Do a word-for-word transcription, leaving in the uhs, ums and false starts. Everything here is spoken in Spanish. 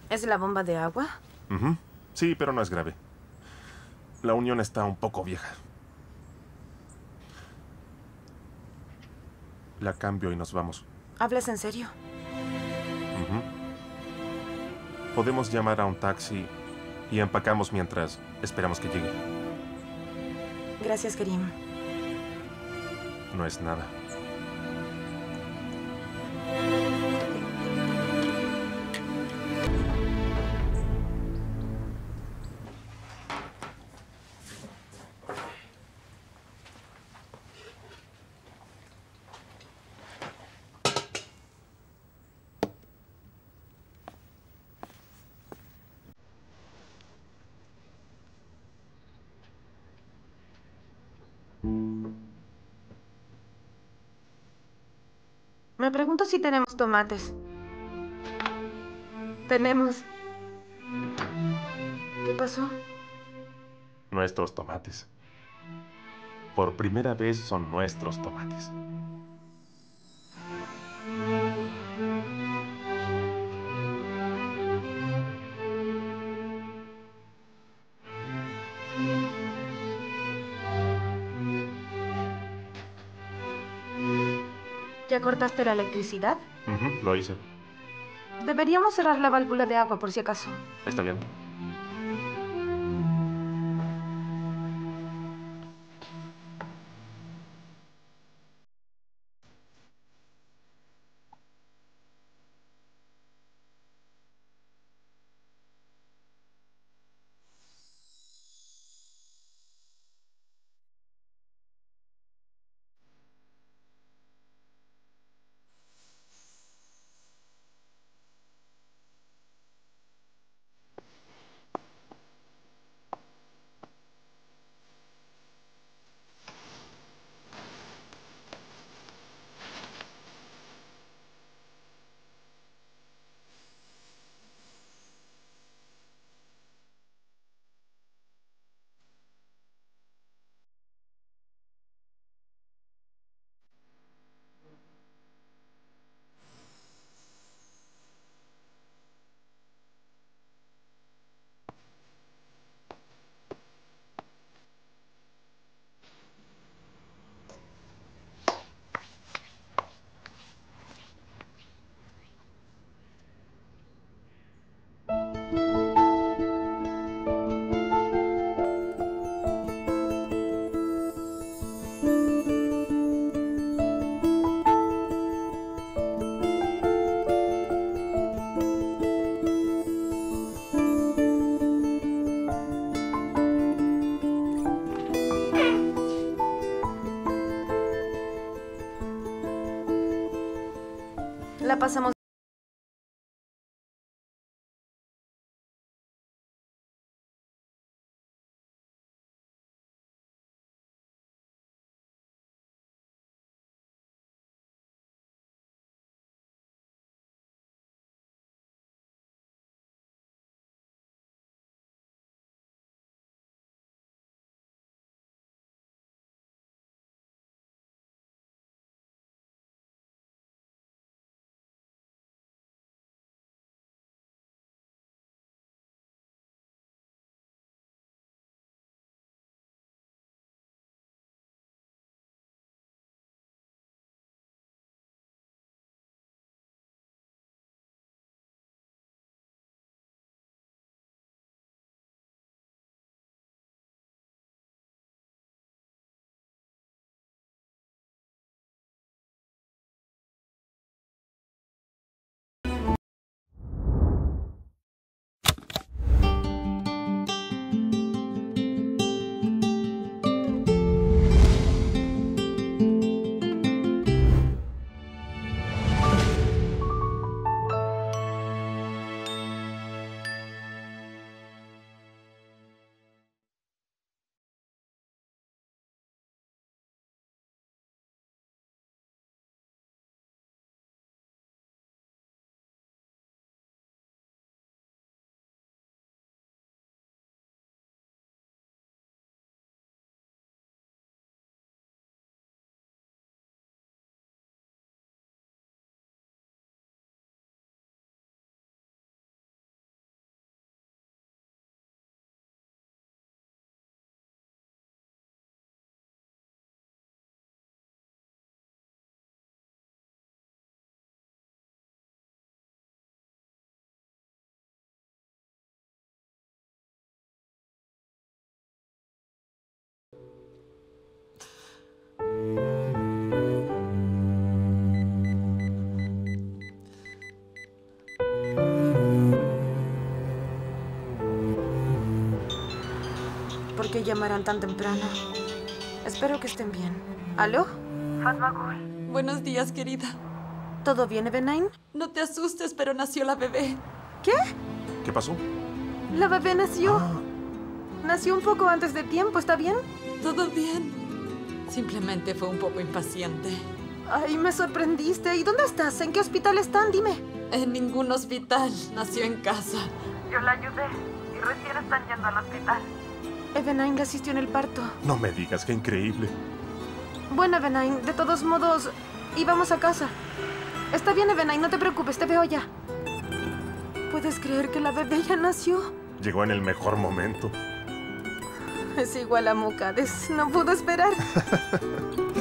¿Es la bomba de agua? Ujú. Sí, pero no es grave. La unión está un poco vieja. La cambio y nos vamos. ¿Hablas en serio? Ujú. Podemos llamar a un taxi y empacamos mientras esperamos que llegue. Gracias, Kerim. No es nada. Me pregunto si tenemos tomates. Tenemos. ¿Qué pasó? Nuestros tomates. Por primera vez son nuestros tomates. ¿Ya cortaste la electricidad? Ujú, lo hice. Deberíamos cerrar la válvula de agua por si acaso. Está bien. La pasamos. qué llamarán tan temprano. Espero que estén bien. ¿Aló? Fatmagul. Buenos días, querida. ¿Todo bien, Evening? No te asustes, pero nació la bebé. ¿Qué? ¿Qué pasó? La bebé nació. Ah, Nació un poco antes de tiempo, ¿está bien? Todo bien. Simplemente fue un poco impaciente. Ay, me sorprendiste. ¿Y dónde estás? ¿En qué hospital están? Dime. En ningún hospital. Nació en casa. Yo la ayudé y recién están yendo al hospital. Evening le asistió en el parto. no me digas, qué increíble. Bueno, Evening, de todos modos, íbamos a casa. Está bien, Evening, no te preocupes, te veo ya. ¿Puedes creer que la bebé ya nació? Llegó en el mejor momento. Es igual a Mukades. No pudo esperar.